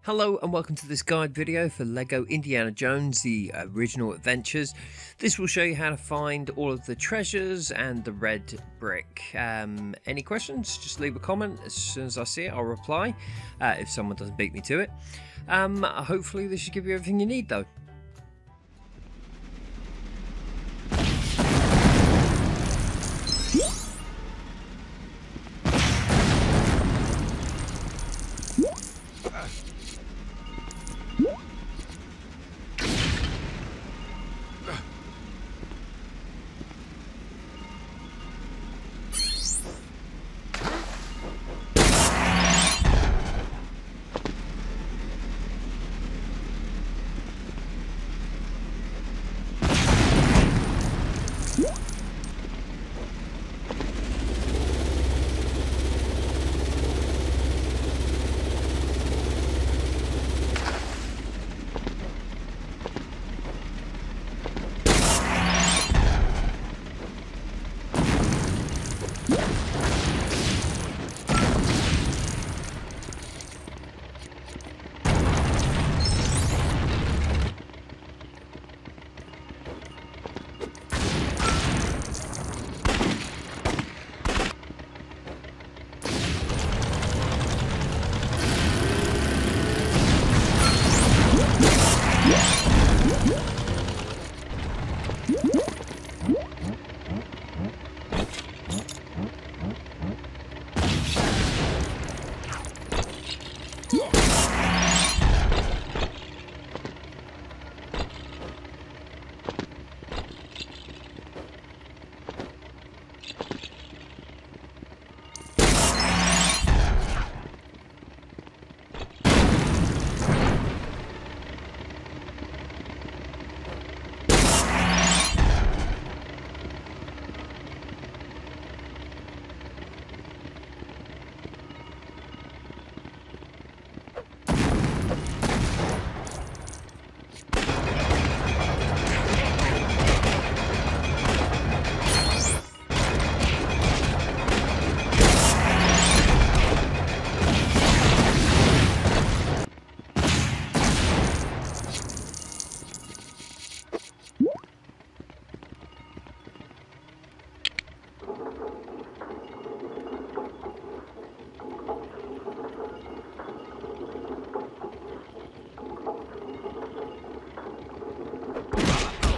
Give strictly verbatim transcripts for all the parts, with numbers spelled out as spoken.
Hello and welcome to this guide video for LEGO Indiana Jones, the original adventures. This will show you how to find all of the treasures and the red brick. Um, any questions? Just leave a comment. As soon as I see it, I'll reply, uh, if someone doesn't beat me to it. Um, hopefully this should give you everything you need though.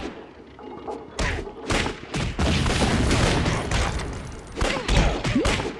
You